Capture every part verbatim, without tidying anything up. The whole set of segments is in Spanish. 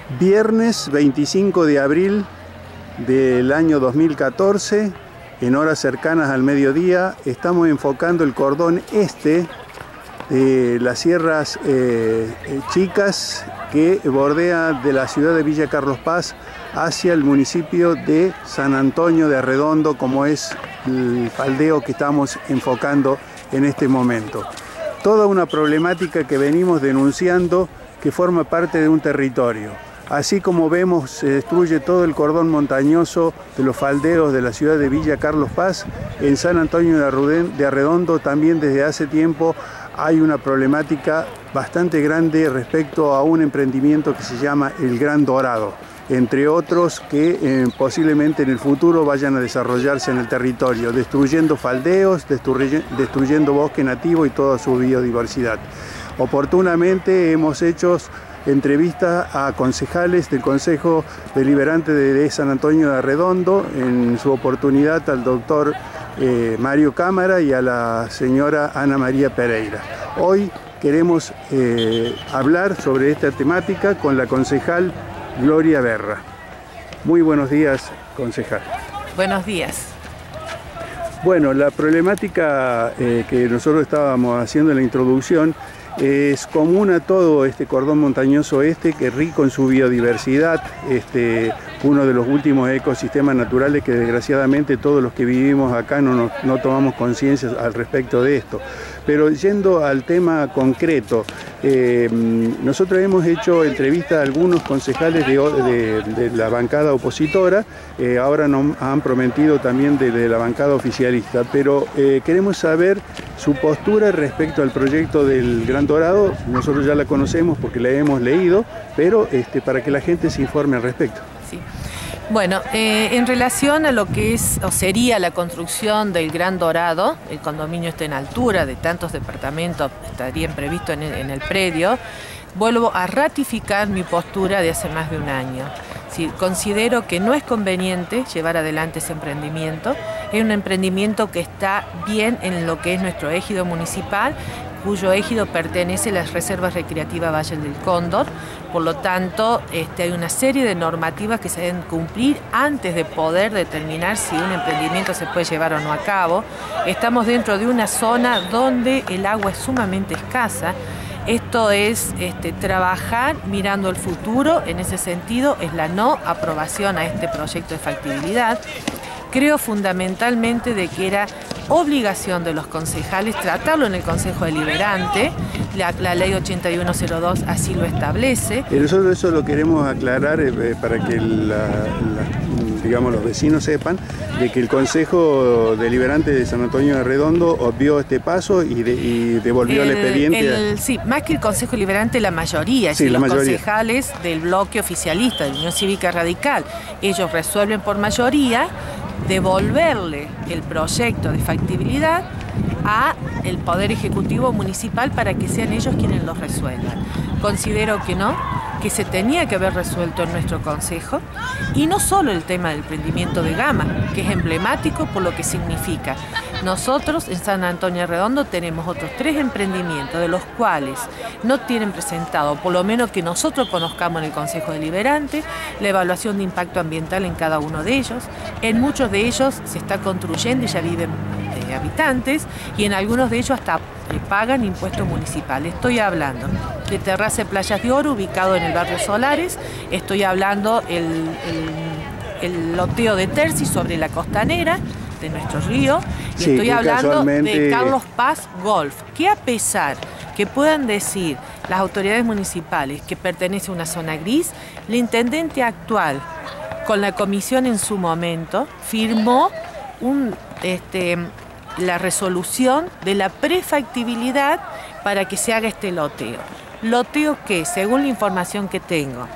Viernes veinticinco de abril del año dos mil catorce, en horas cercanas al mediodía, estamos enfocando el cordón este de las sierras eh, chicas que bordea de la ciudad de Villa Carlos Paz hacia el municipio de San Antonio de Arredondo, como es el faldeo que estamos enfocando en este momento. Toda una problemática que venimos denunciando que forma parte de un territorio. Así como vemos, se destruye todo el cordón montañoso de los faldeos de la ciudad de Villa Carlos Paz. En San Antonio de Arredondo también desde hace tiempo hay una problemática bastante grande respecto a un emprendimiento que se llama El Gran Dorado, entre otros que eh, posiblemente en el futuro vayan a desarrollarse en el territorio, destruyendo faldeos, destruye, destruyendo bosque nativo y toda su biodiversidad. Oportunamente hemos hecho entrevistas a concejales del Consejo Deliberante de San Antonio de Arredondo, en su oportunidad al doctor eh, Mario Cámara y a la señora Ana María Pereira. Hoy queremos eh, hablar sobre esta temática con la concejal Gloria Berra. Muy buenos días, concejal. Buenos días. Bueno, la problemática eh, que nosotros estábamos haciendo en la introducción es común a todo este cordón montañoso este, que es rico en su biodiversidad, este, uno de los últimos ecosistemas naturales que desgraciadamente todos los que vivimos acá no, nos, no tomamos conciencia al respecto de esto. Pero yendo al tema concreto, eh, nosotros hemos hecho entrevistas a algunos concejales de, de, de la bancada opositora, eh, ahora nos han prometido también de, de la bancada oficialista, pero eh, queremos saber su postura respecto al proyecto del Gran Dorado. Nosotros ya la conocemos porque la hemos leído, pero este, para que la gente se informe al respecto. Sí. Bueno, eh, en relación a lo que es o sería la construcción del Gran Dorado, el condominio está en altura de tantos departamentos, estarían previstos en el, en el predio, vuelvo a ratificar mi postura de hace más de un año. Sí, considero que no es conveniente llevar adelante ese emprendimiento. Es un emprendimiento que está bien en lo que es nuestro ejido municipal, cuyo ejido pertenece a las reservas recreativas Valle del Cóndor. Por lo tanto, este, hay una serie de normativas que se deben cumplir antes de poder determinar si un emprendimiento se puede llevar o no a cabo. Estamos dentro de una zona donde el agua es sumamente escasa. Esto es este, trabajar mirando el futuro. En ese sentido, es la no aprobación a este proyecto de factibilidad. Creo fundamentalmente de que era obligación de los concejales tratarlo en el Consejo Deliberante. La, la ley ochenta y uno cero dos así lo establece. Y nosotros eso lo queremos aclarar eh, para que la, la, digamos, los vecinos sepan de que el Consejo Deliberante de San Antonio de Arredondo obvió este paso y, de, y devolvió el, el expediente. El, sí, más que el Consejo Deliberante, la mayoría, sí, es la los mayoría. concejales del bloque oficialista de la Unión Cívica Radical. Ellos resuelven por mayoría devolverle el proyecto de factibilidad a el Poder Ejecutivo Municipal para que sean ellos quienes lo resuelvan. Considero que no, que se tenía que haber resuelto en nuestro Consejo, y no solo el tema del emprendimiento de Gama, que es emblemático por lo que significa. Nosotros en San Antonio de Arredondo tenemos otros tres emprendimientos, de los cuales no tienen presentado, por lo menos que nosotros conozcamos en el Consejo Deliberante, la evaluación de impacto ambiental en cada uno de ellos. En muchos de ellos se está construyendo y ya viven eh, habitantes, y en algunos de ellos hasta eh, pagan impuestos municipales. Estoy hablando de Terraza de Playas de Oro, ubicado en el barrio Solares. Estoy hablando el, el, el loteo de Terci sobre la costanera de nuestro río, y sí, estoy hablando casualmente de Carlos Paz Golf, que a pesar que puedan decir las autoridades municipales que pertenece a una zona gris, el intendente actual, con la comisión en su momento, firmó un, este, la resolución de la prefactibilidad para que se haga este loteo. Loteo que, según la información que tengo,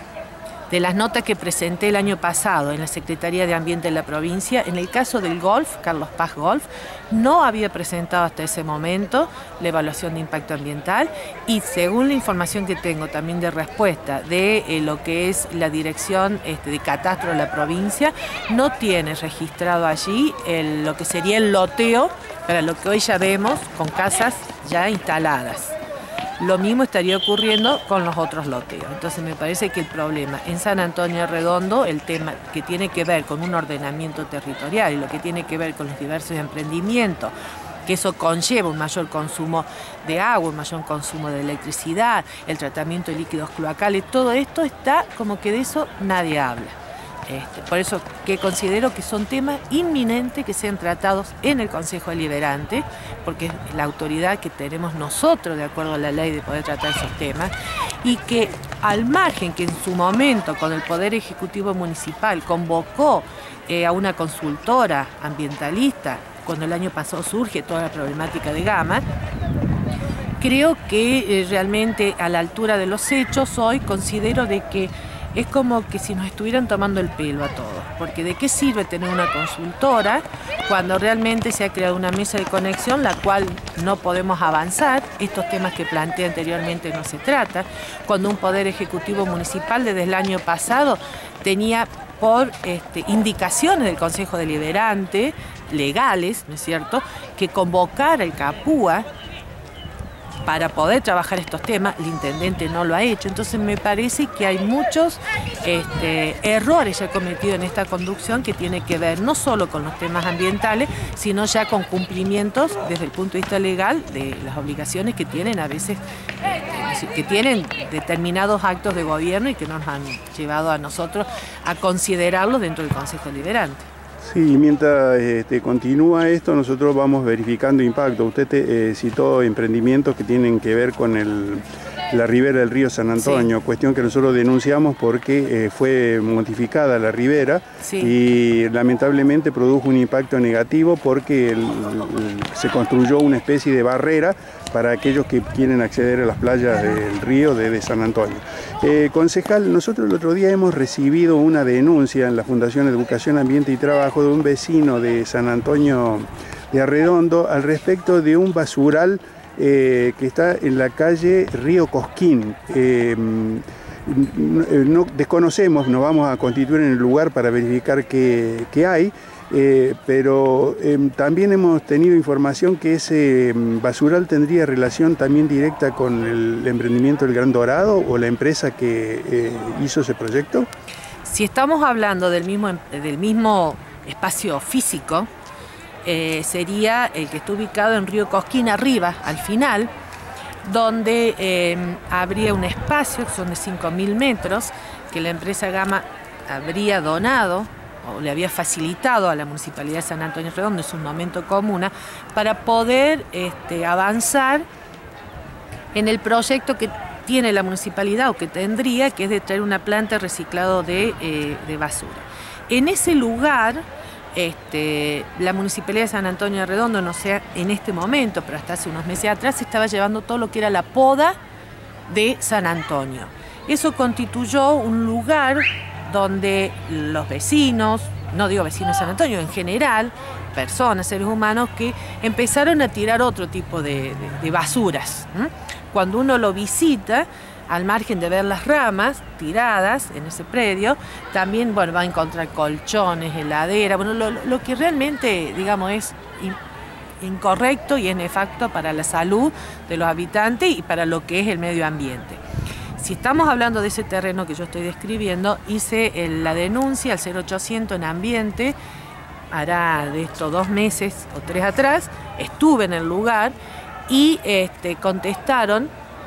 de las notas que presenté el año pasado en la Secretaría de Ambiente de la provincia, en el caso del Golf, Carlos Paz Golf, no había presentado hasta ese momento la evaluación de impacto ambiental, y según la información que tengo también de respuesta de eh, lo que es la Dirección este, de Catastro de la provincia, no tiene registrado allí el, lo que sería el loteo para lo que hoy ya vemos con casas ya instaladas. lo mismo estaría ocurriendo con los otros loteos. Entonces me parece que el problema en San Antonio Redondo, el tema que tiene que ver con un ordenamiento territorial y lo que tiene que ver con los diversos emprendimientos, que eso conlleva un mayor consumo de agua, un mayor consumo de electricidad, el tratamiento de líquidos cloacales, todo esto está como que de eso nadie habla. Este, por eso que considero que son temas inminentes que sean tratados en el Consejo Deliberante, porque es la autoridad que tenemos nosotros de acuerdo a la ley de poder tratar esos temas, y que al margen que en su momento con el Poder Ejecutivo Municipal convocó eh, a una consultora ambientalista, cuando el año pasado surge toda la problemática de Gama, creo que eh, realmente a la altura de los hechos hoy considero de que es como que si nos estuvieran tomando el pelo a todos, porque ¿de qué sirve tener una consultora cuando realmente se ha creado una mesa de conexión la cual no podemos avanzar? Estos temas que planteé anteriormente no se trata, cuando un Poder Ejecutivo Municipal desde el año pasado tenía por este, indicaciones del Consejo Deliberante, legales, ¿no es cierto?, que convocara el CAPUA para poder trabajar estos temas, el intendente no lo ha hecho. Entonces me parece que hay muchos este, errores ya cometidos en esta conducción que tiene que ver no solo con los temas ambientales, sino ya con cumplimientos desde el punto de vista legal de las obligaciones que tienen a veces, este, que tienen determinados actos de gobierno y que nos han llevado a nosotros a considerarlos dentro del Consejo Deliberante. Sí, mientras este, continúa esto, nosotros vamos verificando impacto. Usted te, eh, citó emprendimientos que tienen que ver con el, la ribera del río San Antonio, sí. Cuestión que nosotros denunciamos porque eh, fue modificada la ribera, sí. Y lamentablemente produjo un impacto negativo porque el, el, se construyó una especie de barrera para aquellos que quieren acceder a las playas del río de, de San Antonio. Eh, concejal, nosotros el otro día hemos recibido una denuncia en la Fundación Educación, Ambiente y Trabajo de un vecino de San Antonio de Arredondo al respecto de un basural eh, que está en la calle Río Cosquín. Eh, no, desconocemos, nos vamos a constituir en el lugar para verificar qué, qué hay. Eh, pero eh, también hemos tenido información que ese basural tendría relación también directa con el emprendimiento del Gran Dorado o la empresa que eh, hizo ese proyecto. Si estamos hablando del mismo, del mismo espacio físico, eh, sería el que está ubicado en Río Cosquín arriba, al final, donde eh, habría un espacio, que son de cinco mil metros, que la empresa Gama habría donado o le había facilitado a la Municipalidad de San Antonio Redondo, es un momento común, para poder este, avanzar en el proyecto que tiene la Municipalidad o que tendría, que es de traer una planta de reciclado de, eh, de basura. En ese lugar, este, la Municipalidad de San Antonio Redondo, no sé en este momento, pero hasta hace unos meses atrás, estaba llevando todo lo que era la poda de San Antonio. Eso constituyó un lugar donde los vecinos, no digo vecinos de San Antonio, en general, personas, seres humanos, que empezaron a tirar otro tipo de, de, de basuras. ¿Mm? Cuando uno lo visita, al margen de ver las ramas tiradas en ese predio, también bueno, va a encontrar colchones, heladera, bueno, lo, lo que realmente, digamos, es incorrecto y es nefasto para la salud de los habitantes y para lo que es el medio ambiente. Si estamos hablando de ese terreno que yo estoy describiendo, hice el, la denuncia al cero ochocientos en ambiente, hará de estos dos meses o tres atrás, estuve en el lugar y este, contestaron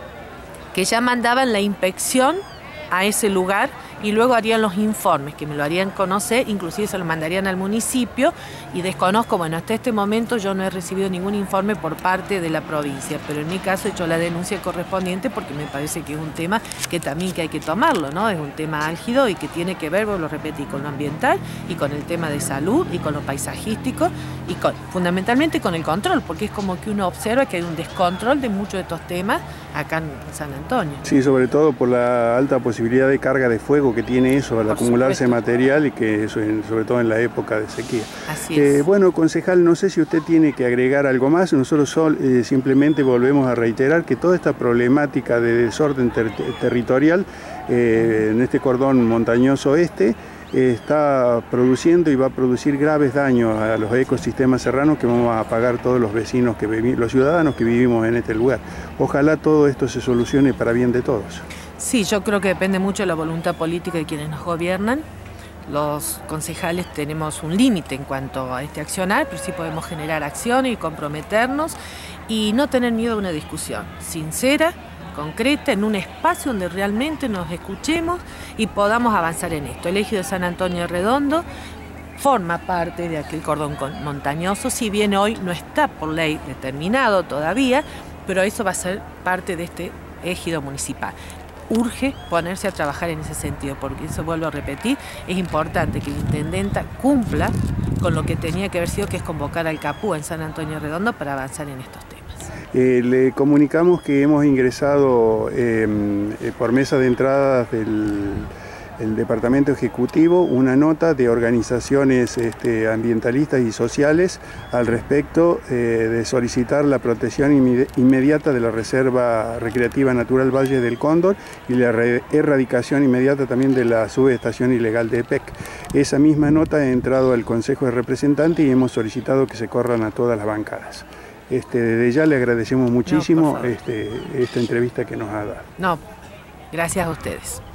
que ya mandaban la inspección a ese lugar y luego harían los informes, que me lo harían conocer, inclusive se lo mandarían al municipio, y desconozco, bueno, hasta este momento yo no he recibido ningún informe por parte de la provincia, pero en mi caso he hecho la denuncia correspondiente porque me parece que es un tema que también que hay que tomarlo, ¿no? Es un tema álgido y que tiene que ver, vos lo repetí, con lo ambiental y con el tema de salud y con lo paisajístico y con, fundamentalmente con el control, porque es como que uno observa que hay un descontrol de muchos de estos temas acá en San Antonio. Sí, sobre todo por la alta posibilidad de carga de fuego que tiene eso al por acumularse supuesto. material y que eso en, sobre todo en la época de sequía. Así es. Eh, bueno, concejal, no sé si usted tiene que agregar algo más. Nosotros sol, eh, simplemente volvemos a reiterar que toda esta problemática de desorden ter territorial eh, en este cordón montañoso este está produciendo y va a producir graves daños a los ecosistemas serranos que vamos a pagar todos los vecinos, que los ciudadanos que vivimos en este lugar. Ojalá todo esto se solucione para bien de todos. Sí, yo creo que depende mucho de la voluntad política de quienes nos gobiernan. Los concejales tenemos un límite en cuanto a este accionar, pero sí podemos generar acción y comprometernos y no tener miedo a una discusión sincera, concreta, en un espacio donde realmente nos escuchemos y podamos avanzar en esto. El ejido de San Antonio Redondo forma parte de aquel cordón montañoso, si bien hoy no está por ley determinado todavía, pero eso va a ser parte de este ejido municipal. Urge ponerse a trabajar en ese sentido, porque eso, vuelvo a repetir, es importante que la intendenta cumpla con lo que tenía que haber sido, que es convocar al CAPU en San Antonio Redondo para avanzar en estos temas. Eh, le comunicamos que hemos ingresado eh, por mesa de entradas del el Departamento Ejecutivo una nota de organizaciones este, ambientalistas y sociales al respecto eh, de solicitar la protección inmediata de la Reserva Recreativa Natural Valle del Cóndor y la erradicación inmediata también de la subestación ilegal de EPEC. Esa misma nota ha entrado al Consejo de Representantes y hemos solicitado que se corran a todas las bancadas. Este, desde ya le agradecemos muchísimo no, este, esta entrevista que nos ha dado. No, gracias a ustedes.